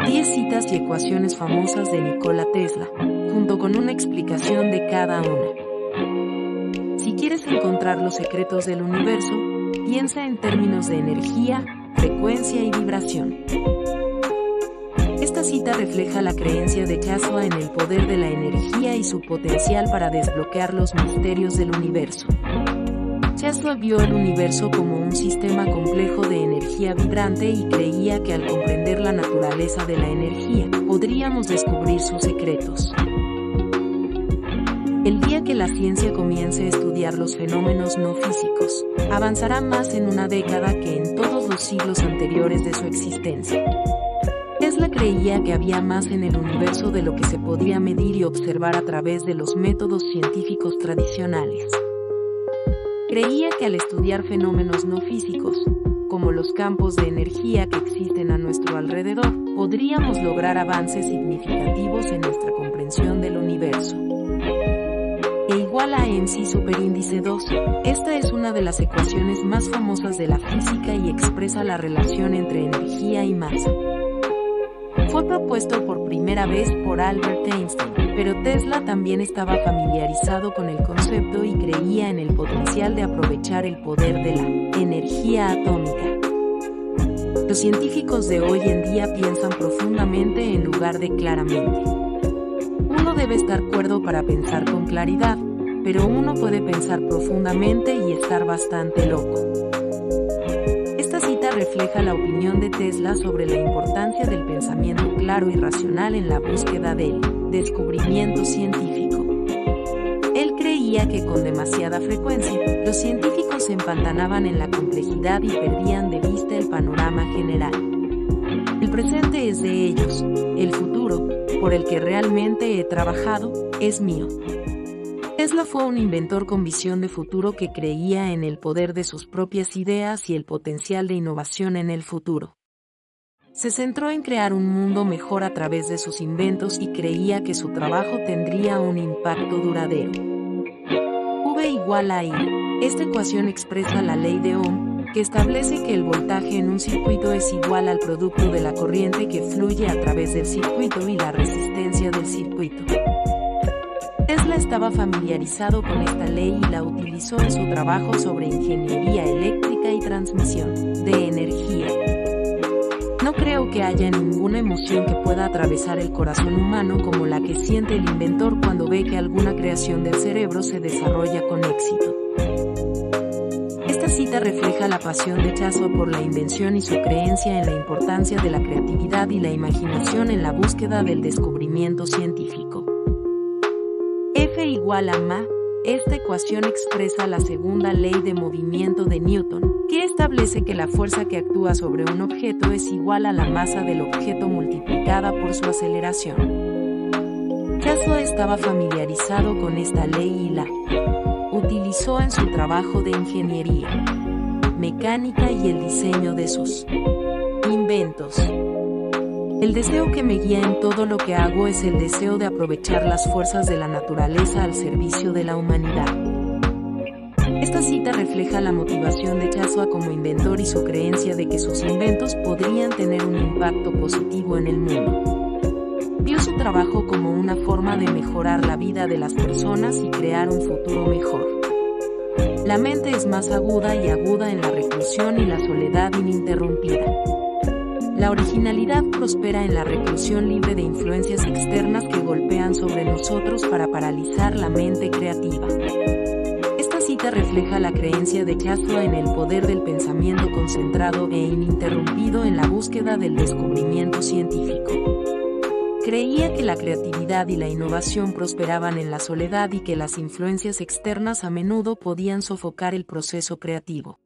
10 citas y ecuaciones famosas de Nikola Tesla, junto con una explicación de cada una. Si quieres encontrar los secretos del universo, piensa en términos de energía, frecuencia y vibración. Esta cita refleja la creencia de Tesla en el poder de la energía y su potencial para desbloquear los misterios del universo. Tesla vio el universo como un sistema complejo de energía vibrante y creía que al comprender la naturaleza de la energía, podríamos descubrir sus secretos. El día que la ciencia comience a estudiar los fenómenos no físicos, avanzará más en una década que en todos los siglos anteriores de su existencia. Tesla creía que había más en el universo de lo que se podía medir y observar a través de los métodos científicos tradicionales. Creía que al estudiar fenómenos no físicos, como los campos de energía que existen a nuestro alrededor, podríamos lograr avances significativos en nuestra comprensión del universo. E igual a mc superíndice 2, esta es una de las ecuaciones más famosas de la física y expresa la relación entre energía y masa. Fue propuesto por primera vez por Albert Einstein, pero Tesla también estaba familiarizado con el concepto y creía en el potencial de aprovechar el poder de la energía atómica. Los científicos de hoy en día piensan profundamente en lugar de claramente. Uno debe estar cuerdo para pensar con claridad, pero uno puede pensar profundamente y estar bastante loco. Esta cita refleja la opinión de Tesla sobre la importancia del pensamiento claro y racional en la búsqueda del descubrimiento científico. Él creía que con demasiada frecuencia, los científicos se empantanaban en la complejidad y perdían de vista el panorama general. El presente es de ellos, el futuro, por el que realmente he trabajado, es mío. Tesla fue un inventor con visión de futuro que creía en el poder de sus propias ideas y el potencial de innovación en el futuro. Se centró en crear un mundo mejor a través de sus inventos y creía que su trabajo tendría un impacto duradero. V igual a I. Esta ecuación expresa la ley de Ohm, que establece que el voltaje en un circuito es igual al producto de la corriente que fluye a través del circuito y la resistencia del circuito. Tesla estaba familiarizado con esta ley y la utilizó en su trabajo sobre ingeniería eléctrica y transmisión de energía. No creo que haya ninguna emoción que pueda atravesar el corazón humano como la que siente el inventor cuando ve que alguna creación del cerebro se desarrolla con éxito. Esta cita refleja la pasión de Tesla por la invención y su creencia en la importancia de la creatividad y la imaginación en la búsqueda del descubrimiento científico. F igual a ma. Esta ecuación expresa la segunda ley de movimiento de Newton, que establece que la fuerza que actúa sobre un objeto es igual a la masa del objeto multiplicada por su aceleración. Tesla estaba familiarizado con esta ley y la utilizó en su trabajo de ingeniería mecánica y el diseño de sus inventos. El deseo que me guía en todo lo que hago es el deseo de aprovechar las fuerzas de la naturaleza al servicio de la humanidad. Esta cita refleja la motivación de Tesla como inventor y su creencia de que sus inventos podrían tener un impacto positivo en el mundo. Vio su trabajo como una forma de mejorar la vida de las personas y crear un futuro mejor. La mente es más aguda y aguda en la reclusión y la soledad ininterrumpida. La originalidad prospera en la reclusión libre de influencias externas que golpean sobre nosotros para paralizar la mente creativa. Esta cita refleja la creencia de Tesla en el poder del pensamiento concentrado e ininterrumpido en la búsqueda del descubrimiento científico. Creía que la creatividad y la innovación prosperaban en la soledad y que las influencias externas a menudo podían sofocar el proceso creativo.